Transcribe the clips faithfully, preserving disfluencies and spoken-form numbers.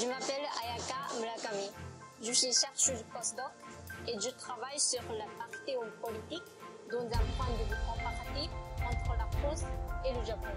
Je m'appelle Ayaka Murakami. Je suis chercheuse postdoc et je travaille sur la parité en politique dans un point de vue comparatif entre la France et le Japon.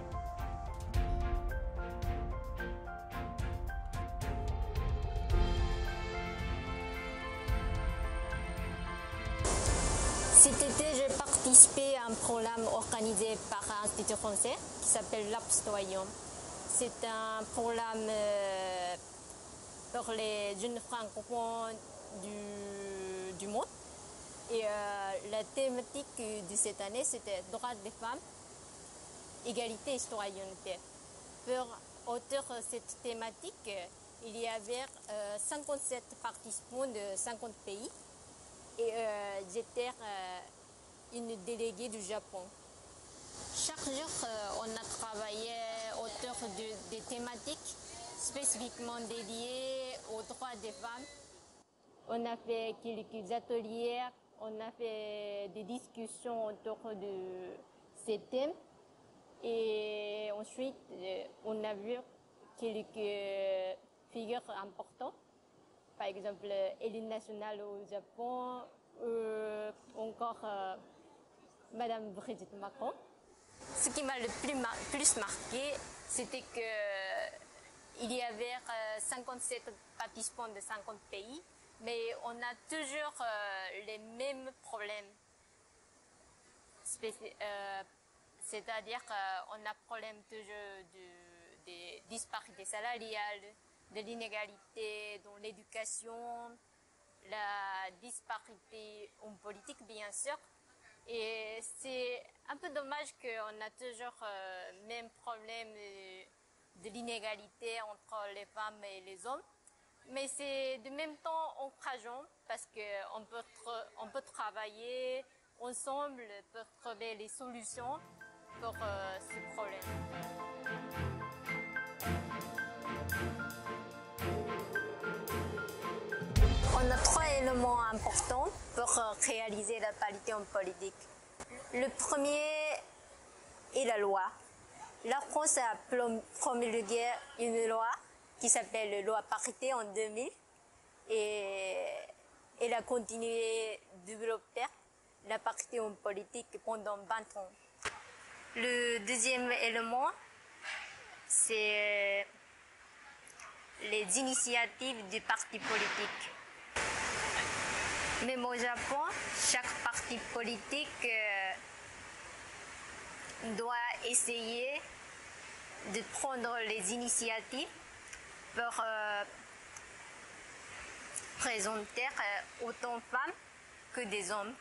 Cet été, j'ai participé à un programme organisé par l'Institut français qui s'appelle l'Apstoium. C'est un programme euh, pour les jeunes francophones du, du monde. Et euh, la thématique de cette année, c'était droits des femmes, égalité et citoyenneté. Pour auteur de cette thématique, il y avait euh, cinquante-sept participants de cinquante pays. Et euh, j'étais euh, une déléguée du Japon. Chaque jour, euh, on a travaillé autour de, des thématiques spécifiquement dédiées aux droits des femmes. On a fait quelques ateliers, on a fait des discussions autour de ces thèmes. Et ensuite, euh, on a vu quelques figures importantes. Par exemple, l'hymne national au Japon, euh, encore euh, Madame Brigitte Macron. Ce qui m'a le plus, mar plus marqué, c'était qu'il y avait euh, cinquante-sept participants de cinquante pays, mais on a toujours euh, les mêmes problèmes. Euh, C'est-à-dire qu'on a problème toujours de, de disparités salariales, de l'inégalité dans l'éducation, la disparité en politique, bien sûr. Et c'est un peu dommage qu'on a toujours le euh, même problème de l'inégalité entre les femmes et les hommes. Mais c'est de même temps encourageant parce qu'on peut, on peut travailler ensemble pour trouver les solutions pour euh, ce problème. On a trois éléments importants pour réaliser la parité en politique. Le premier est la loi. La France a promulgué une loi qui s'appelle la loi parité en deux mille et elle a continué de développer la parité en politique pendant vingt ans. Le deuxième élément, c'est les initiatives des partis politiques. Même au Japon, chaque parti politique euh, doit essayer de prendre les initiatives pour euh, présenter euh, autant de femmes que des hommes.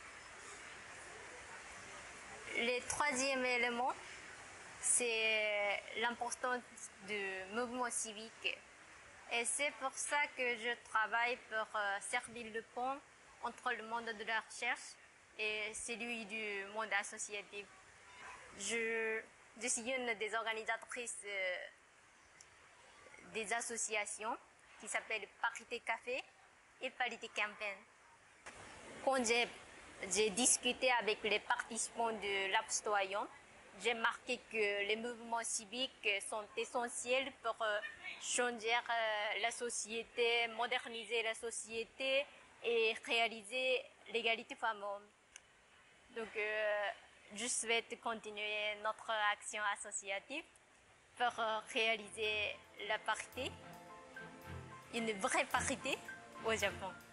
Le troisième élément, c'est l'importance du mouvement civique. Et c'est pour ça que je travaille pour euh, servir le pont entre le monde de la recherche et celui du monde associatif. Je, je suis une des organisatrices euh, des associations qui s'appelle Parité Café et Parité Campaign. Quand j'ai j'ai discuté avec les participants de l'Apstoium, j'ai marqué que les mouvements civiques sont essentiels pour euh, changer euh, la société, moderniser la société et réaliser l'égalité femmes-hommes. Donc, euh, je souhaite continuer notre action associative pour euh, réaliser la parité, une vraie parité au Japon.